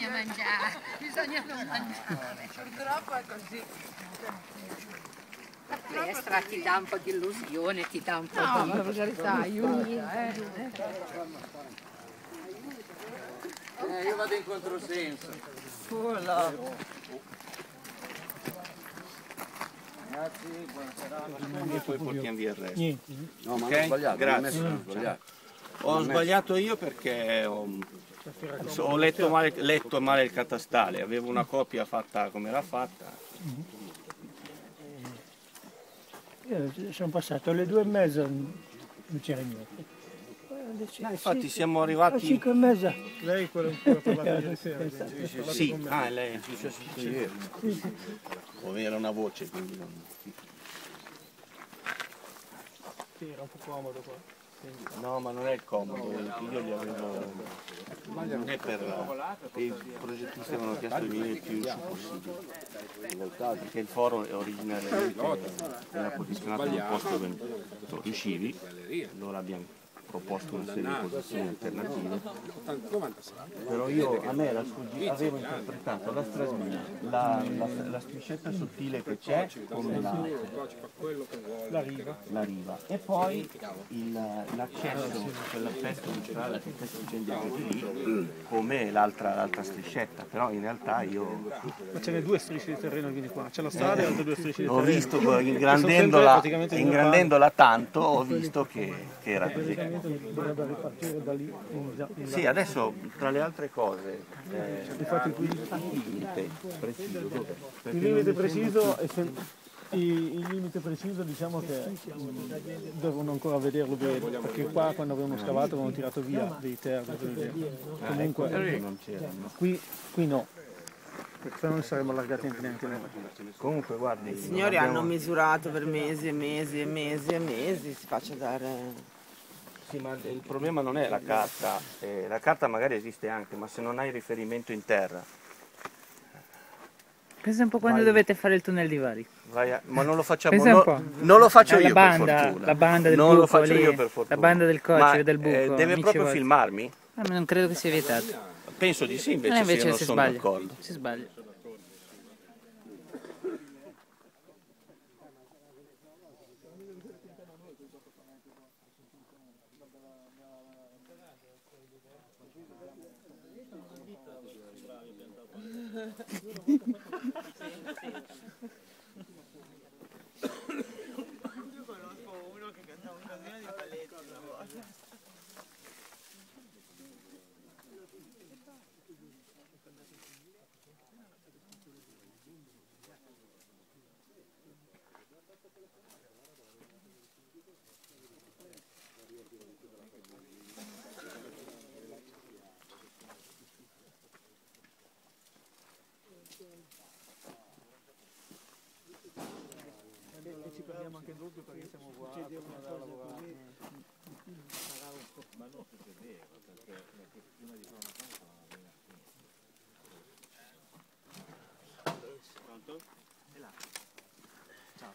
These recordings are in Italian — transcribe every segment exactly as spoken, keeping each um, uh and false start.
bisogna mangiare, bisogna non mangiare. Purtroppo è così. La palestra ti dà un po' di illusione, ti dà un po' no, di... ma la verità aiuta, eh. Eh, io vado in controsenso. Grazie, buona serata. E poi portiamo via il resto. Niente. No, ma Ok? non ho sbagliato, Grazie. non ho sbagliato. Ho sbagliato io perché ho, ho letto, male, letto male il catastale, avevo una copia fatta come era fatta. Io sono passato alle due e mezza, non c'era niente. No, infatti siamo arrivati... Alle cinque e mezza. Lei è quello che ha parlato ieri sera? Sì, ah, è lei è successo ieri. O era una voce, quindi non... Sì, era un po' comodo qua. No, ma non è il comodo, io gli avevo... Non è per... I progettisti avevano chiesto di venire il più su possibile. Perché il foro è originariamente era posizionato in un posto dove non riuscivi, allora abbiamo proposto una serie di posizioni alternative, però io, a me era sfuggito, avevo interpretato la stradina, la, la, la striscetta sottile che c'è come la, La riva. la riva e poi il- l'accesso, quell'aspetto centrale che succede lì come l'altra l'altra striscetta, però in realtà io Ma ce n'è due strisce di terreno, quindi qua. C'è la strada e altre due strisce di ho terreno. visto, Che sono sempre ingrandendola, praticamente due ingrandendola tanto, ho visto che, che era così. parti. Dovrebbe ripartire da lì in già- in là. Sì, adesso tra le altre cose, eh, Infatti qui il limite preciso dove? Perché il limite preciso è sem- i- il limite preciso diciamo che mh, devono ancora vederlo bene, perché qua quando avevamo scavato avevamo tirato via dei terra. Comunque non c'erano. qui, qui no, perché se no non saremmo allargati neanche noi. Comunque guardi, I signori abbiamo- hanno misurato per mesi e mesi e mesi e mesi, si faccia dare... Sì, ma il problema non è la carta, eh, la carta magari esiste anche, ma se non hai riferimento in terra, Pensa un po' quando Vai. dovete fare il tunnel di Vari. vai a- ma non lo facciamo, Pensa un no- po'. non lo faccio Eh, la io banda, per fortuna. la banda del non buco lo faccio lì, io per fortuna. la banda del coccio, Ma, del buco, eh, deve amici proprio vostri. filmarmi? Ah, ma non credo che sia vietato. Penso di sì, Eh, invece, invece se io non si sono sbaglia. d'accordo. Si sbaglia. Io conosco uno che cantava un casino di balletti una volta. E ci perdiamo anche il dubbio perché siamo qua. Ma non succedeva, perché prima di fare una cosa Pronto? È là. Ciao.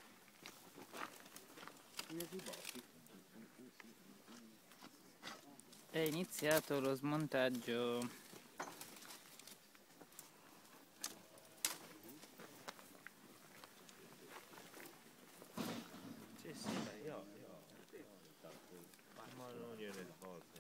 È iniziato lo smontaggio. Sì, sì, io, io, ma non gliene importa.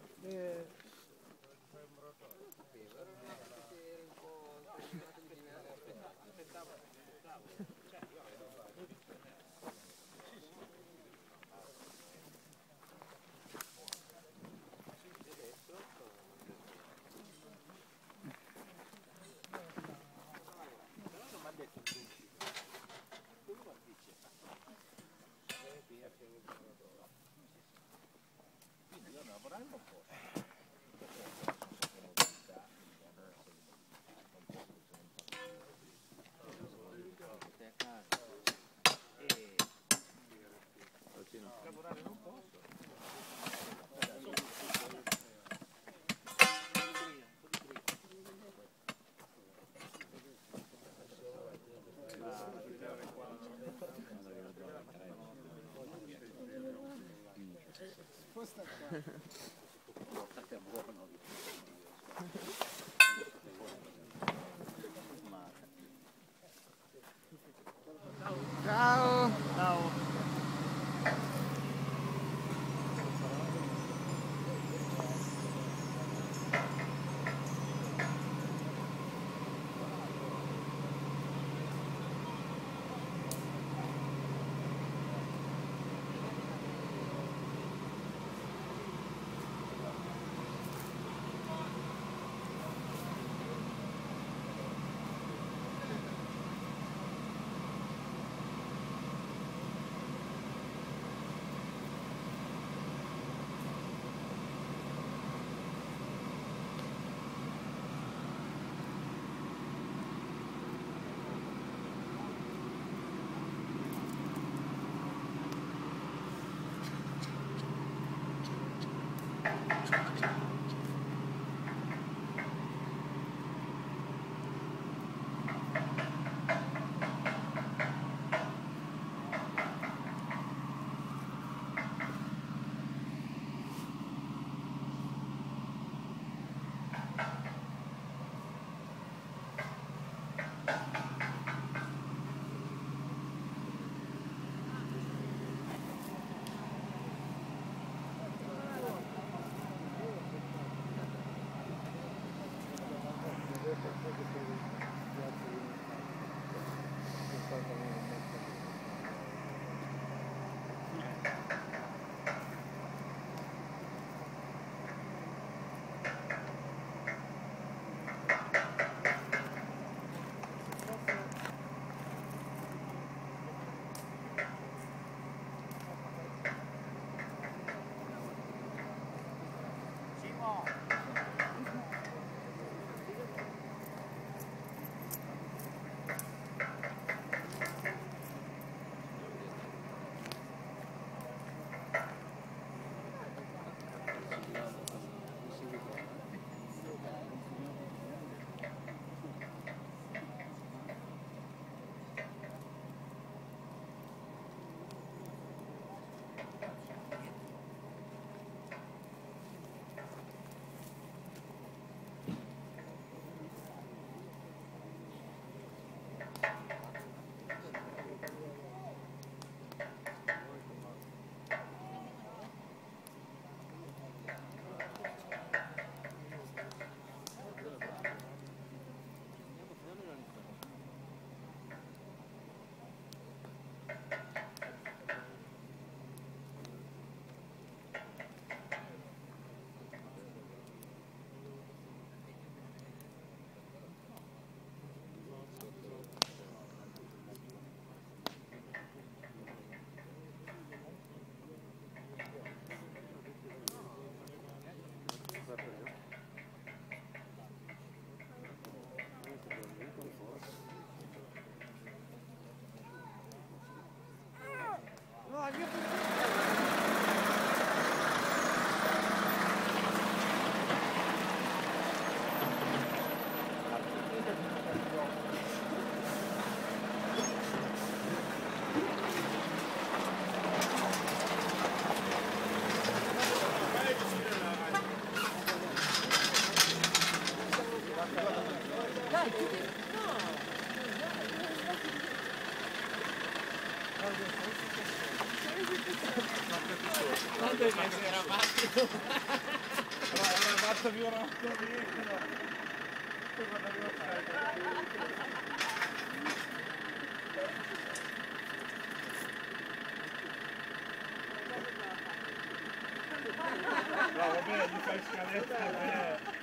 No, vabbè, gli fai scaletta,